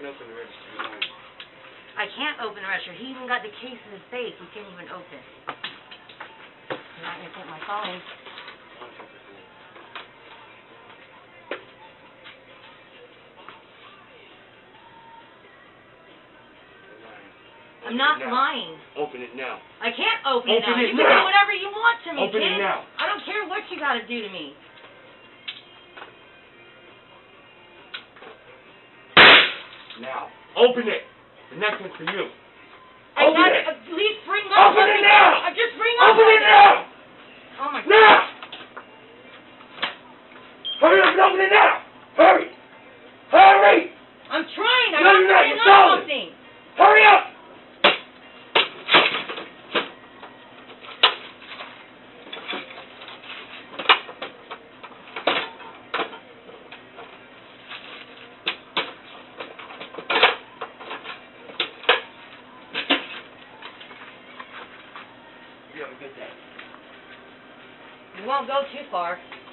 open the register. You're lying. I can't open the register. He even got the case in his safe. He can't even open. I'm not going to take my phone. I'm not lying. Open it now. I can't open it now. Open it You can now. do whatever you want to me, Open kid. it now. I don't care what you got to do to me. Now. Open it. The next one's for you. Open it. At least bring up Open it now. Just bring up Open it now. Oh my God. Now. Hurry up and open it now. Hurry. Hurry. I'm trying. I No, have you're to not. bring You're up solid. something. Hurry up. You have a good day. You won't go too far.